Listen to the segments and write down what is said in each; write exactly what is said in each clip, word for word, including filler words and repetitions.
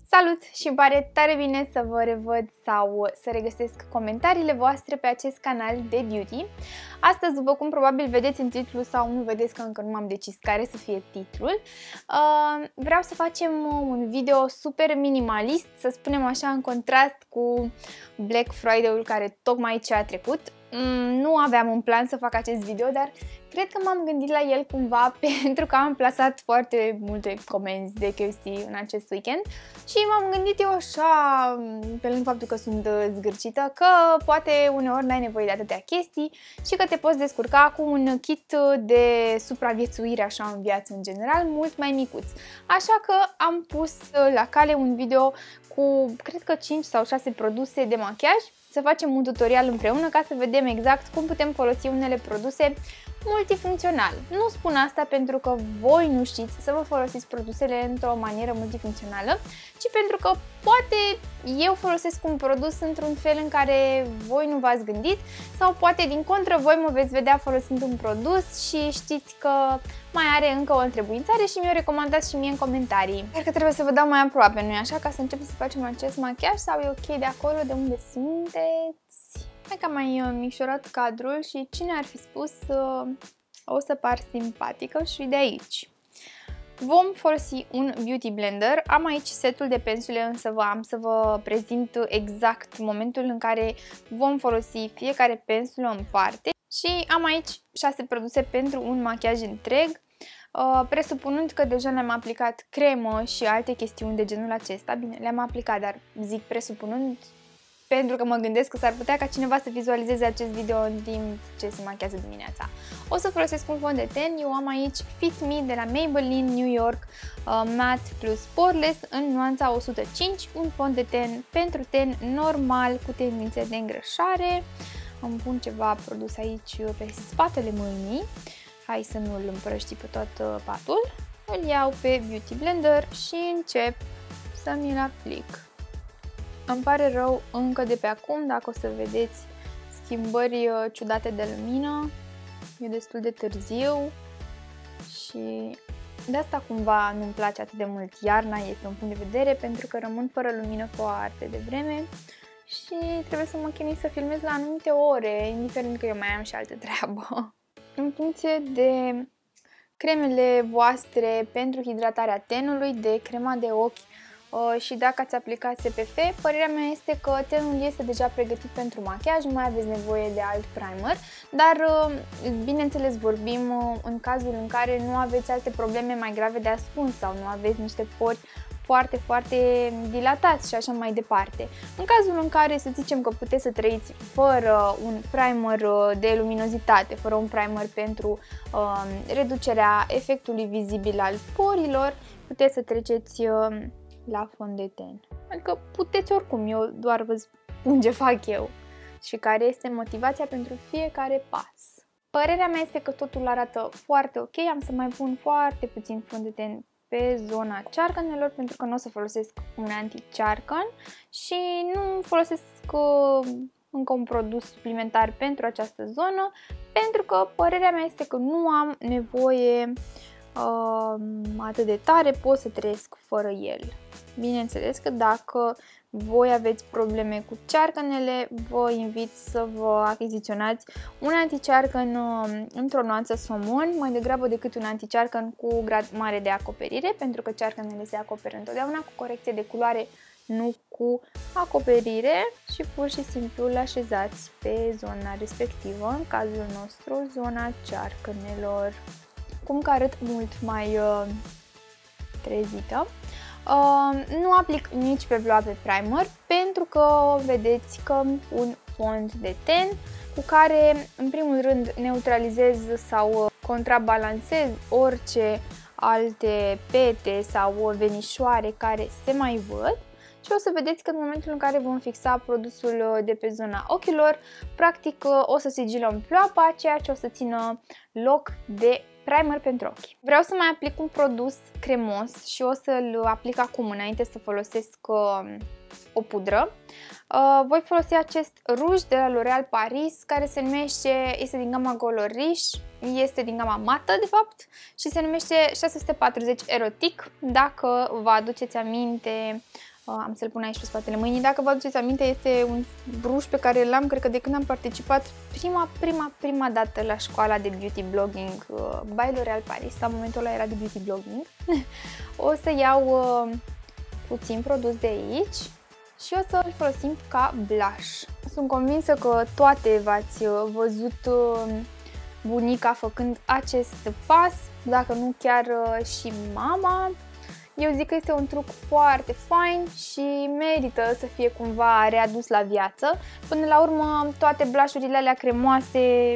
Salut și îmi pare tare bine să vă revăd sau să regăsesc comentariile voastre pe acest canal de beauty. Astăzi, după cum probabil vedeți în titlu sau nu vedeți că încă nu m-am decis care să fie titlul, vreau să facem un video super minimalist, să spunem așa, în contrast cu Black Friday-ul care tocmai ce a trecut. Nu aveam un plan să fac acest video, dar cred că m-am gândit la el cumva pentru că am plasat foarte multe comenzi de chestii în acest weekend și m-am gândit eu așa, pe lângă faptul că sunt zgârcită, că poate uneori n-ai nevoie de atâtea chestii și că te poți descurca cu un kit de supraviețuire așa în viață în general, mult mai micuț. Așa că am pus la cale un video cu, cred că cinci sau șase produse de machiaj, să facem un tutorial împreună ca să vedem exact cum putem folosi unele produse multifuncțional. Nu spun asta pentru că voi nu știți să vă folosiți produsele într-o manieră multifuncțională, ci pentru că poate eu folosesc un produs într-un fel în care voi nu v-ați gândit sau poate din contră voi mă veți vedea folosind un produs și știți că mai are încă o întrebuințare și mi-o recomandați și mie în comentarii. Cred că trebuie să vă dau mai aproape, nu-i așa? Ca să începem să facem acest machiaj sau e ok de acolo de unde sunteți? Hai că am mai micșorat cadrul și cine ar fi spus uh, o să par simpatică și de aici. Vom folosi un beauty blender. Am aici setul de pensule, însă vă am să vă prezint exact momentul în care vom folosi fiecare pensulă în parte. Și am aici șase produse pentru un machiaj întreg, uh, presupunând că deja le-am aplicat cremă și alte chestiuni de genul acesta. Bine, le-am aplicat, dar zic presupunând pentru că mă gândesc că s-ar putea ca cineva să vizualizeze acest video în timp ce se machează dimineața. O să folosesc un fond de ten. Eu am aici Fit Me de la Maybelline New York uh, Matte Plus Poreless în nuanța o sută cinci, un fond de ten pentru ten normal cu tendințe de îngrășare. Îmi pun ceva produs aici pe spatele mâinii. Hai să nu îl împrăști pe tot patul. Îl iau pe beauty blender și încep să mi-l aplic. Îmi pare rău încă de pe acum dacă o să vedeți schimbări ciudate de lumină. E destul de târziu și de asta cumva nu-mi place atât de mult iarna, este un punct de vedere, pentru că rămân fără lumină foarte devreme și trebuie să mă chinui să filmez la anumite ore, indiferent că eu mai am și altă treabă. În funcție de cremele voastre pentru hidratarea tenului, de crema de ochi și dacă ați aplicat S P F, părerea mea este că tenul este deja pregătit pentru machiaj, nu mai aveți nevoie de alt primer, dar bineînțeles vorbim în cazul în care nu aveți alte probleme mai grave de ascuns sau nu aveți niște pori foarte, foarte dilatați și așa mai departe. În cazul în care să zicem că puteți să trăiți fără un primer de luminozitate, fără un primer pentru uh, reducerea efectului vizibil al porilor, puteți să treceți uh, la fond de ten. Adică puteți oricum, eu doar vă spun ce fac eu și care este motivația pentru fiecare pas. Părerea mea este că totul arată foarte ok, am să mai pun foarte puțin fond de ten pe zona cearcănelor pentru că nu o să folosesc un anti-cearcăn și nu folosesc uh, încă un produs suplimentar pentru această zonă, pentru că părerea mea este că nu am nevoie uh, atât de tare, pot să trăiesc fără el. Bineînțeles că dacă voi aveți probleme cu cearcănele, vă invit să vă achiziționați un anticearcăn într-o nuanță somon, mai degrabă decât un anticearcăn cu grad mare de acoperire, pentru că cearcănele se acoperă întotdeauna cu corecție de culoare, nu cu acoperire, și pur și simplu îl așezați pe zona respectivă, în cazul nostru zona cearcănelor, cum că arăt mult mai uh, trezită. Uh, nu aplic nici pe vloape primer pentru că vedeți că pun fond de ten cu care în primul rând neutralizez sau contrabalansez orice alte pete sau venișoare care se mai văd și o să vedeți că în momentul în care vom fixa produsul de pe zona ochilor, practic o să sigilăm ploapa, ceea ce o să țină loc de primer pentru ochi. Vreau să mai aplic un produs cremos și o să-l aplic acum înainte să folosesc uh, o pudră. Uh, voi folosi acest ruj de la L'Oréal Paris, care se numește, este din gama Color Riche, este din gama mată de fapt și se numește șase sute patruzeci Erotic. Dacă vă aduceți aminte, uh, am să-l pun aici pe spatele mâinii, dacă vă aduceți aminte, este un ruj pe care l-am, cred că de când am participat prima, prima, prima dată la școala de beauty blogging uh, by L'Oréal Paris. La momentul ăla era de beauty blogging. O să iau uh, puțin produs de aici și o să îl folosim ca blush. Sunt convinsă că toate v-ați văzut bunica făcând acest pas, dacă nu chiar și mama. Eu zic că este un truc foarte fain și merită să fie cumva readus la viață. Până la urmă, toate blushurile alea cremoase,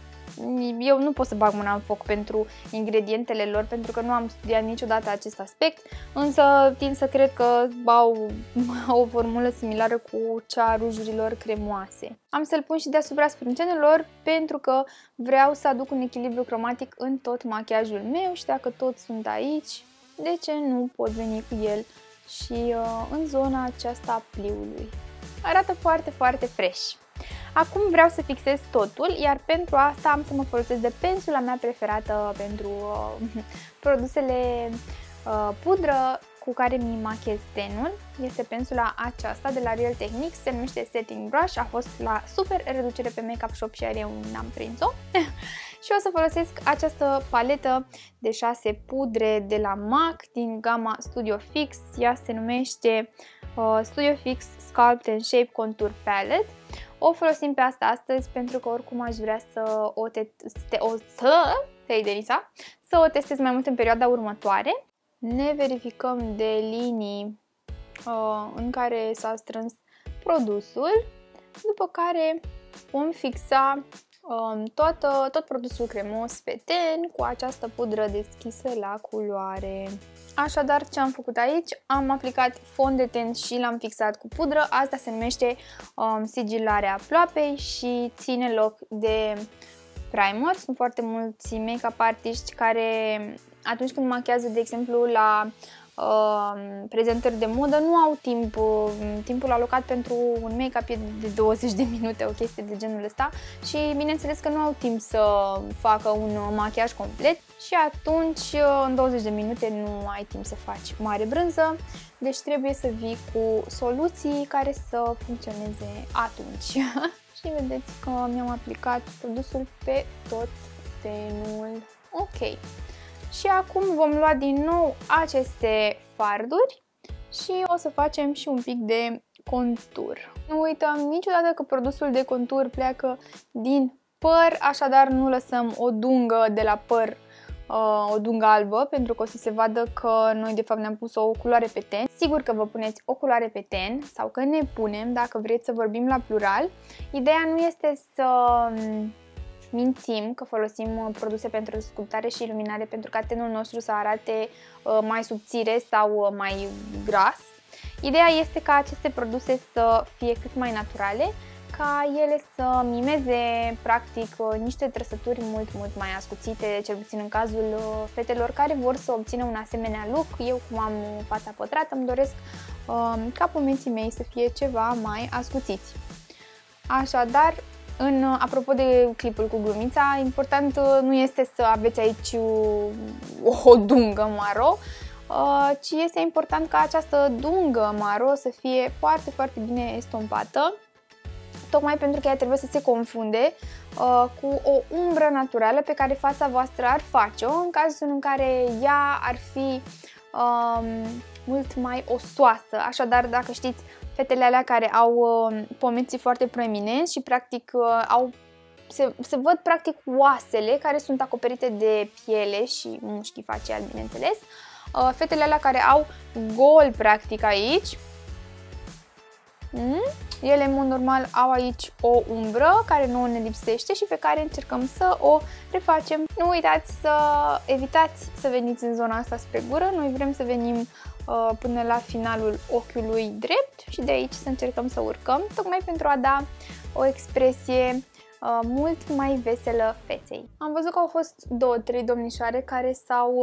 eu nu pot să bag mâna în foc pentru ingredientele lor, pentru că nu am studiat niciodată acest aspect, însă tind să cred că au o formulă similară cu cea a rujurilor cremoase. Am să-l pun și deasupra sprâncenelor pentru că vreau să aduc un echilibru cromatic în tot machiajul meu și dacă toți sunt aici, de ce nu pot veni cu el și uh, în zona aceasta a pliului. Arată foarte, foarte fresh. Acum vreau să fixez totul, iar pentru asta am să mă folosesc de pensula mea preferată pentru uh, produsele uh, pudră cu care mi machez tenul. Este pensula aceasta de la Real Techniques, se numește Setting Brush, a fost la super reducere pe Makeup Shop și iar eu n-am prins-o. Și o să folosesc această paletă de șase pudre de la MAC din gama Studio Fix. Ea se numește uh, Studio Fix Sculpt and Shape Contour Palette. O folosim pe asta astăzi pentru că oricum aș vrea să o, te te o, să, te Denisa, să o testez mai mult în perioada următoare. Ne verificăm de linii uh, în care s-a strâns produsul, după care vom fixa uh, toată, tot produsul cremos pe ten cu această pudră deschisă la culoare. Așadar, ce am făcut aici? Am aplicat fond de ten și l-am fixat cu pudră. Asta se numește um, sigilarea ploapei și ține loc de primer. Sunt foarte mulți make-up artiști care atunci când machează, de exemplu, la uh, prezentări de modă, nu au timp, uh, timpul alocat pentru un make-up e de douăzeci de minute, o chestie de genul ăsta și bineînțeles că nu au timp să facă un machiaj complet și atunci în douăzeci de minute nu ai timp să faci mare brânză, deci trebuie să vii cu soluții care să funcționeze atunci. Și vedeți că mi-am aplicat produsul pe tot tenul. Ok. Și acum vom lua din nou aceste farduri și o să facem și un pic de contur. Nu uităm niciodată că produsul de contur pleacă din păr, așadar nu lăsăm o dungă de la păr, uh, o dungă albă, pentru că o să se vadă că noi de fapt ne-am pus o culoare pe ten. Sigur că vă puneți o culoare pe ten sau că ne punem, dacă vreți să vorbim la plural. Ideea nu este să mințim că folosim produse pentru sculptare și iluminare pentru ca tenul nostru să arate mai subțire sau mai gras. Ideea este ca aceste produse să fie cât mai naturale, ca ele să mimeze practic niște trăsături mult, mult mai ascuțite, cel puțin în cazul fetelor care vor să obțină un asemenea look. Eu, cum am fața pătrată, îmi doresc ca pomenții mei să fie ceva mai ascuțiți. Așadar, În, apropo de clipul cu glumița, important nu este să aveți aici o, o dungă maro, ci este important ca această dungă maro să fie foarte, foarte bine estompată, tocmai pentru că ea trebuie să se confunde cu o umbră naturală pe care fața voastră ar face-o, în cazul în care ea ar fi um, mult mai osoasă. Așadar, dacă știți, fetele alea care au uh, pomeții foarte proeminenți și practic uh, au, se, se văd practic oasele care sunt acoperite de piele și mușchii faciali, bineînțeles. Uh, fetele alea care au gol practic aici, mm? ele în mod normal au aici o umbră care nouă ne lipsește și pe care încercăm să o refacem. Nu uitați să evitați să veniți în zona asta spre gură, noi vrem să venim până la finalul ochiului drept și de aici să încercăm să urcăm, tocmai pentru a da o expresie uh, mult mai veselă feței. Am văzut că au fost două, trei domnișoare care s-au uh,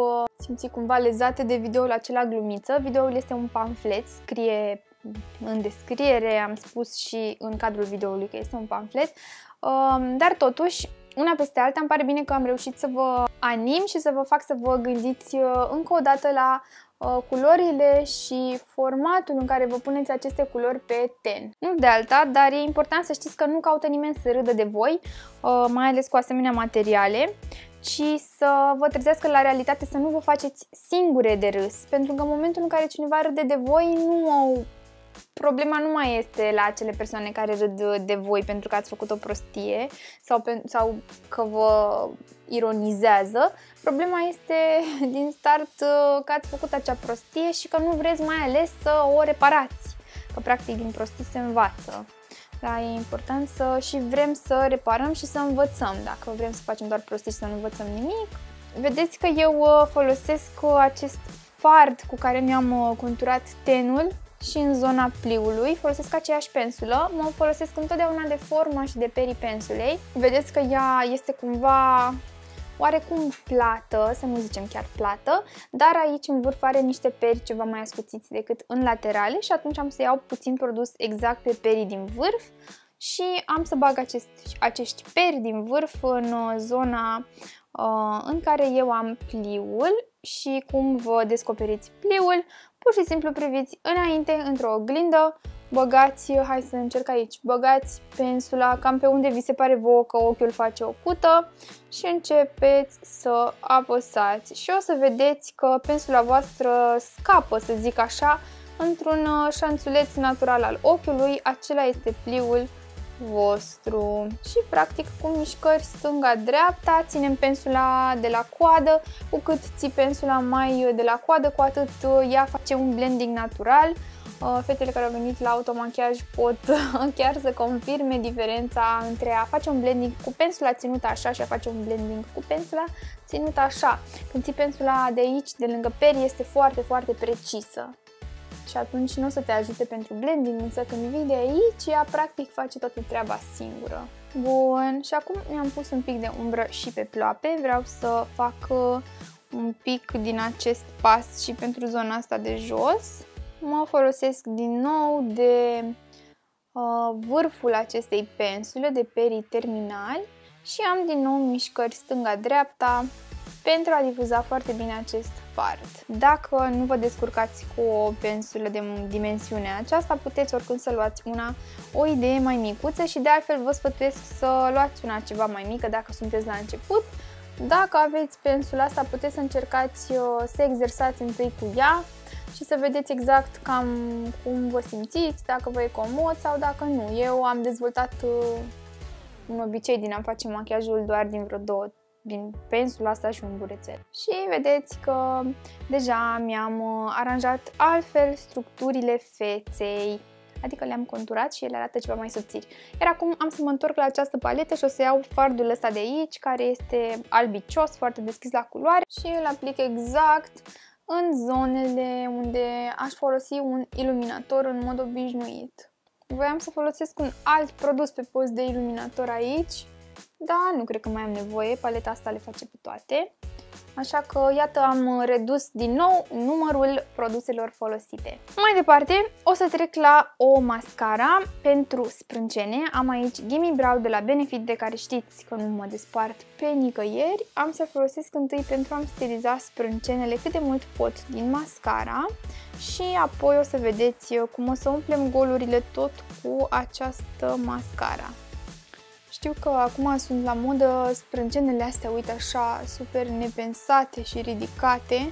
simți cumva lezate de videoul acela glumiță. Videoul este un pamflet, scrie în descriere, am spus și în cadrul videoului că este un pamflet, dar totuși, una peste alta, îmi pare bine că am reușit să vă anim și să vă fac să vă gândiți încă o dată la culorile și formatul în care vă puneți aceste culori pe ten. Nu de alta, dar e important să știți că nu caută nimeni să râdă de voi, mai ales cu asemenea materiale, ci să vă trezească la realitate, să nu vă faceți singure de râs, pentru că în momentul în care cineva râde de voi, nu problema nu mai este la acele persoane care râd de voi pentru că ați făcut o prostie sau, pe, sau că vă ironizează. Problema este din start că ați făcut acea prostie și că nu vreți mai ales să o reparați, că practic din prostii se învață. Da, e important să și vrem să reparăm și să învățăm. Dacă vrem să facem doar prostii și să nu învățăm nimic. Vedeți că eu folosesc acest fard cu care mi-am conturat tenul și în zona pliului. Folosesc aceeași pensulă. Mă folosesc întotdeauna de forma și de perii pensulei. Vedeți că ea este cumva oarecum plată, să nu zicem chiar plată, dar aici în vârf are niște peri ceva mai ascuțiți decât în laterale și atunci am să iau puțin produs exact pe perii din vârf și am să bag acest, acești peri din vârf în zona uh, în care eu am pliul și cum vă descoperiți pliul, pur și simplu priviți înainte într-o oglindă, băgați, hai să încerc aici, băgați pensula cam pe unde vi se pare vouă că ochiul face o cută și începeți să apăsați și o să vedeți că pensula voastră scapă, să zic așa, într-un șanțuleț natural al ochiului, acela este pliul vostru. Și practic cu mișcări stânga-dreapta ținem pensula de la coadă, cu cât ții pensula mai de la coadă, cu atât ea face un blending natural. Fetele care au venit la automachiaj pot chiar să confirme diferența între a face un blending cu pensula ținută așa și a face un blending cu pensula ținută așa. Când ții pensula de aici, de lângă peri, este foarte, foarte precisă. Și atunci nu o să te ajute pentru blending, însă când vii de aici, ea practic face toată treaba singură. Bun, și acum mi-am pus un pic de umbră și pe ploape. Vreau să fac un pic din acest pas și pentru zona asta de jos. Mă folosesc din nou de uh, vârful acestei pensule, de perii terminali și am din nou mișcări stânga-dreapta pentru a difuza foarte bine acest fard. Dacă nu vă descurcați cu o pensulă de dimensiunea aceasta, puteți oricând să luați una, o idee mai micuță și de altfel vă sfătuiesc să luați una ceva mai mică dacă sunteți la început. Dacă aveți pensula asta, puteți să încercați să exersați întâi cu ea și să vedeți exact cam cum vă simțiți, dacă vă e comod sau dacă nu. Eu am dezvoltat un obicei din a face machiajul doar din vreo două, din pensula asta și un burețel. Și vedeți că deja mi-am aranjat altfel structurile feței, adică le-am conturat și ele arată ceva mai subțiri. Iar acum am să mă întorc la această paletă și o să iau fardul ăsta de aici, care este albicios, foarte deschis la culoare și îl aplic exact în zonele unde aș folosi un iluminator în mod obișnuit. Voiam să folosesc un alt produs pe post de iluminator aici, dar nu cred că mai am nevoie, paleta asta le face pe toate. Așa că, iată, am redus din nou numărul produselor folosite. Mai departe, o să trec la o mascara pentru sprâncene. Am aici Gimme Brow de la Benefit, de care știți că nu mă despart pe nicăieri. Am să folosesc întâi pentru a-mi stiliza sprâncenele cât de mult pot din mascara și apoi o să vedeți cum o să umplem golurile tot cu această mascara. Știu că acum sunt la modă sprâncenele astea, uite așa, super nepensate și ridicate,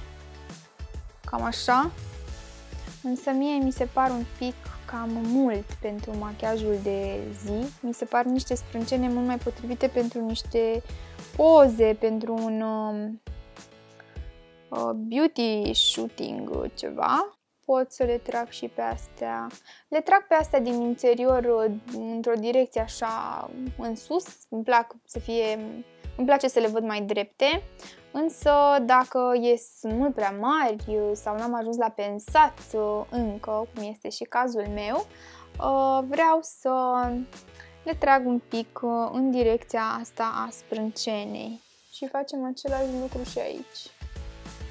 cam așa, însă mie mi se par un pic cam mult pentru machiajul de zi. Mi se par niște sprâncene mult mai potrivite pentru niște poze, pentru un uh, beauty shooting ceva. Pot să le trag și pe astea. Le trag pe astea din interior într-o direcție așa în sus. Îmi plac să fie, îmi place să le văd mai drepte. Însă dacă ies mult prea mari sau n-am ajuns la pensat încă, cum este și cazul meu, vreau să le trag un pic în direcția asta a sprâncenei. Și facem același lucru și aici.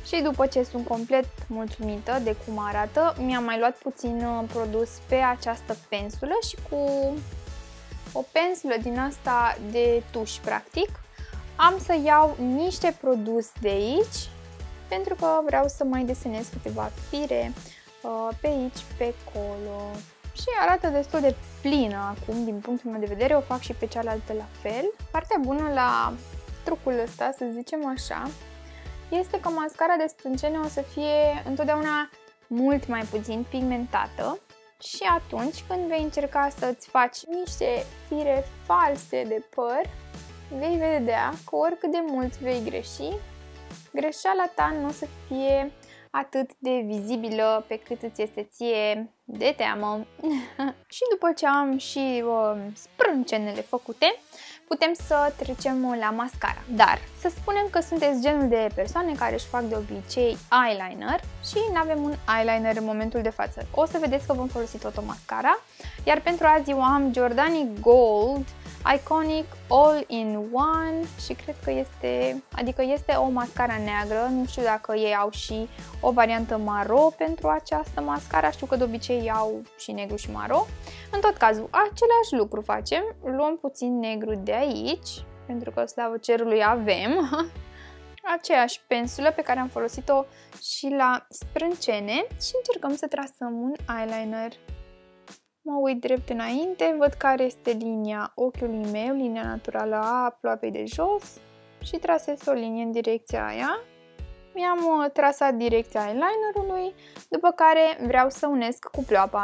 Și după ce sunt complet mulțumită de cum arată, mi-am mai luat puțin produs pe această pensulă și cu o pensulă din asta de tuș, practic, am să iau niște produs de aici, pentru că vreau să mai desenez câteva fire pe aici, pe acolo. Și arată destul de plină acum, din punctul meu de vedere, o fac și pe cealaltă la fel. Partea bună la trucul ăsta, să zicem așa, este că mascara de sprâncene o să fie întotdeauna mult mai puțin pigmentată și atunci când vei încerca să-ți faci niște fire false de păr, vei vedea că oricât de mult vei greși, greșeala ta nu o să fie atât de vizibilă pe cât îți este ție de teamă. Și după ce am și uh, sprâncenele făcute, putem să trecem la mascara. Dar să spunem că sunteți genul de persoane care își fac de obicei eyeliner și nu avem un eyeliner în momentul de față. O să vedeți că vom folosi tot o mascara, iar pentru azi eu am Giordani Gold Iconic All-in-One și cred că este, adică este o mascara neagră, nu știu dacă ei au și o variantă maro pentru această mascara, știu că de obicei au și negru și maro. În tot cazul, același lucru facem, luăm puțin negru de aici, pentru că slavă cerului avem, aceeași pensulă pe care am folosit-o și la sprâncene și încercăm să trasăm un eyeliner. Mă uit drept înainte, văd care este linia ochiului meu, linia naturală a ploapei de jos și trasez o linie în direcția aia. Mi-am trasat direcția eyelinerului, după care vreau să unesc cu ploapa.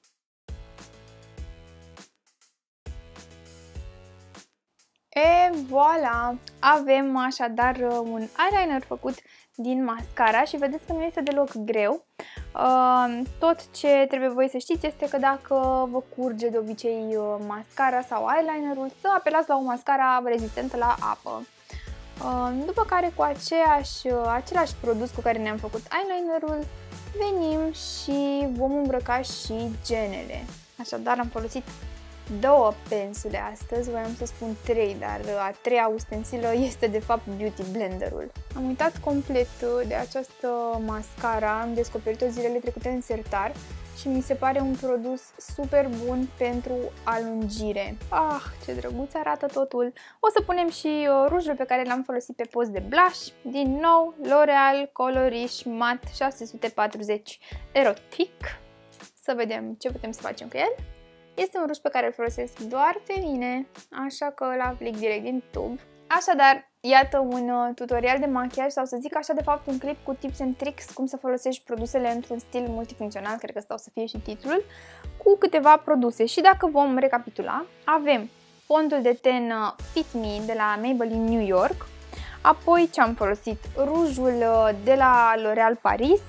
E, voilà! Avem așadar un eyeliner făcut din mascara și vedeți că nu este deloc greu. Tot ce trebuie voi să știți este că dacă vă curge de obicei mascara sau eyelinerul, să apelați la o mascara rezistentă la apă. După care cu aceeași, același produs cu care ne-am făcut eyelinerul, venim și vom îmbrăca și genele. Așadar am folosit două pensule astăzi, voiam să spun trei, dar a treia ustensilă este de fapt Beauty Blenderul. Am uitat complet de această mascara, am descoperit-o zilele trecute în sertar și mi se pare un produs super bun pentru alungire. Ah, ce drăguț arată totul! O să punem și rujul pe care l-am folosit pe post de blush, din nou L'Oreal Colorish Matte șase sute patruzeci Erotic. Să vedem ce putem să facem cu el. Este un ruj pe care îl folosesc doar pe mine, așa că îl aplic direct din tub. Așadar, iată un tutorial de machiaj sau să zic așa de fapt un clip cu tips and tricks cum să folosești produsele într-un stil multifuncțional, cred că ăsta o să fie și titlul, cu câteva produse. Și dacă vom recapitula, avem fondul de ten Fit Me de la Maybelline New York, apoi ce am folosit? Rujul de la L'Oreal Paris,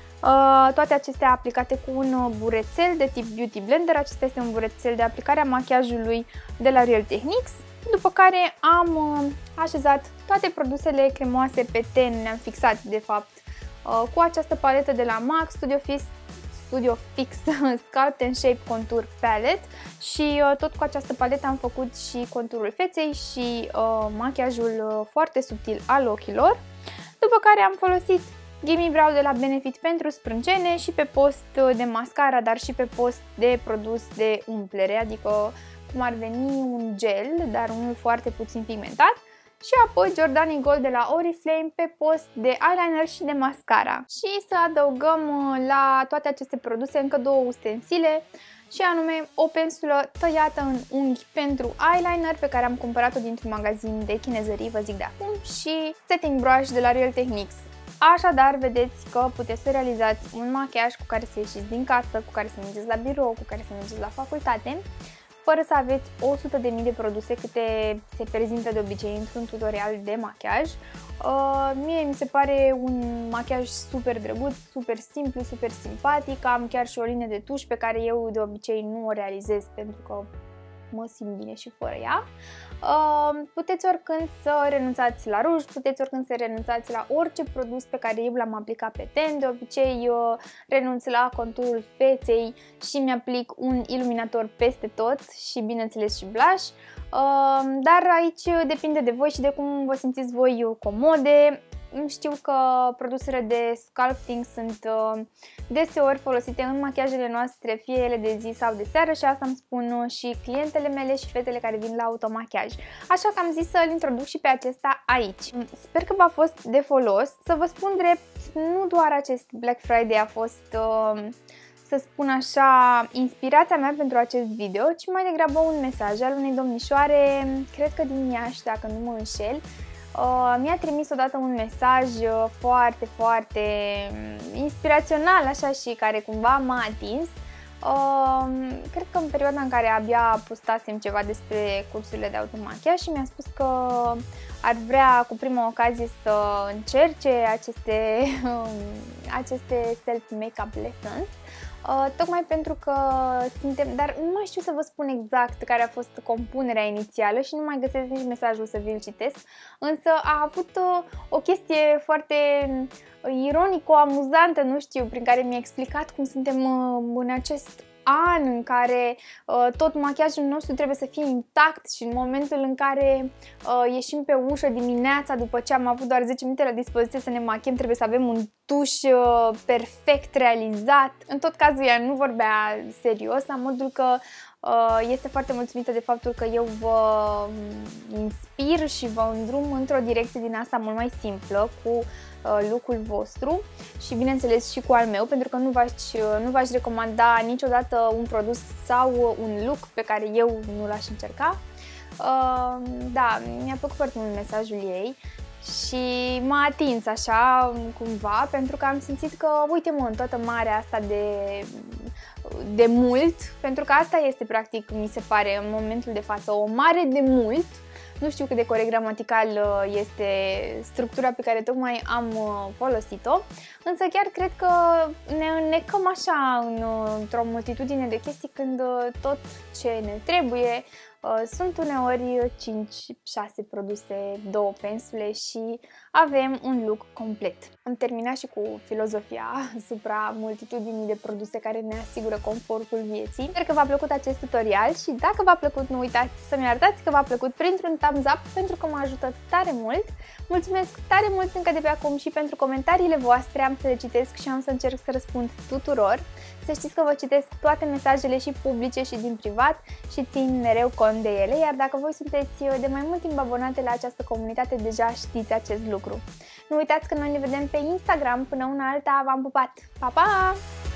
toate acestea aplicate cu un burețel de tip Beauty Blender. Acesta este un burețel de aplicare a machiajului de la Real Techniques. După care am așezat toate produsele cremoase pe ten, ne-am fixat de fapt cu această paletă de la MAC Studio Fix, Studio Fix Sculpt and Shape Contour Palette și tot cu această paletă am făcut și conturul feței și machiajul foarte subtil al ochilor. După care am folosit Gimme Brow de la Benefit pentru sprâncene și pe post de mascara, dar și pe post de produs de umplere, adică cum ar veni un gel, dar unul foarte puțin pigmentat. Și apoi Giordani Gold de la Oriflame pe post de eyeliner și de mascara. Și să adăugăm la toate aceste produse încă două ustensile, și anume o pensulă tăiată în unghi pentru eyeliner pe care am cumpărat-o dintr-un magazin de chinezării, vă zic de acum, și setting brush de la Real Techniques. Așadar, vedeți că puteți să realizați un machiaj cu care să ieșiți din casă, cu care să mergeți la birou, cu care să mergeți la facultate, fără să aveți o sută de mii de produse câte se prezintă de obicei într-un tutorial de machiaj. Uh, mie mi se pare un machiaj super drăguț, super simplu, super simpatic. Am chiar și o linie de tuș pe care eu de obicei nu o realizez pentru că mă simt bine și fără ea. Uh, puteți oricând să renunțați la ruj, puteți oricând să renunțați la orice produs pe care eu l-am aplicat pe ten. De obicei uh, renunț la conturul feței și mi-aplic un iluminator peste tot și bineînțeles și blush. Uh, dar aici depinde de voi și de cum vă simțiți voi comode. știu că produsele de sculpting sunt uh, deseori folosite în machiajele noastre, fie ele de zi sau de seară, și asta îmi spun și clientele mele și fetele care vin la automachiaj. Așa că am zis să-l introduc și pe acesta aici. Sper că v-a fost de folos. Să vă spun drept, nu doar acest Black Friday a fost, uh, să spun așa, inspirația mea pentru acest video, ci mai degrabă un mesaj al unei domnișoare, cred că din Iași, dacă nu mă înșel. Uh, mi-a trimis odată un mesaj uh, foarte, foarte inspirațional, așa, și care cumva m-a atins. Uh, cred că în perioada în care abia postasem ceva despre cursurile de automachiaj și mi-a spus că ar vrea cu prima ocazie să încerce aceste, aceste self-makeup lessons. Uh, tocmai pentru că suntem, dar nu mai știu să vă spun exact care a fost compunerea inițială și nu mai găsesc nici mesajul să vi-l citesc, însă a avut uh, o chestie foarte ironico-amuzantă, nu știu, prin care mi-a explicat cum suntem uh, în acest an în care uh, tot machiajul nostru trebuie să fie intact și în momentul în care uh, ieșim pe ușă dimineața după ce am avut doar zece minute la dispoziție să ne machiem, trebuie să avem un tuș uh, perfect realizat. În tot cazul ea nu vorbea serios, la modul că uh, este foarte mulțumită de faptul că eu vă inspir și vă îndrum într-o direcție din asta mult mai simplă, cu look-ul vostru și bineînțeles și cu al meu, pentru că nu v-aș nu v-aș recomanda niciodată un produs sau un look pe care eu nu l-aș încerca. Uh, da, mi-a plăcut foarte mult mesajul ei și m-a atins așa cumva, pentru că am simțit că, uite mă, în toată marea asta de, de mult, pentru că asta este practic, mi se pare, în momentul de față, o mare de mult. Nu știu cât de corect gramatical este structura pe care tocmai am folosit-o, însă chiar cred că ne înnecăm așa într-o multitudine de chestii când tot ce ne trebuie sunt uneori cinci șase produse, două pensule și avem un look complet. Am terminat și cu filozofia asupra multitudinii de produse care ne asigură confortul vieții. Sper că v-a plăcut acest tutorial și dacă v-a plăcut, nu uitați să-mi arătați că v-a plăcut printr-un thumbs up, pentru că mă ajută tare mult. Mulțumesc tare mult încă de pe acum și pentru comentariile voastre, am să le citesc și am să încerc să răspund tuturor. Să știți că vă citesc toate mesajele și publice și din privat și țin mereu cont de ele, iar dacă voi sunteți de mai mult timp abonate la această comunitate, deja știți acest lucru. Nu uitați că noi ne vedem pe Instagram. Până una alta, v-am pupat! Pa, pa!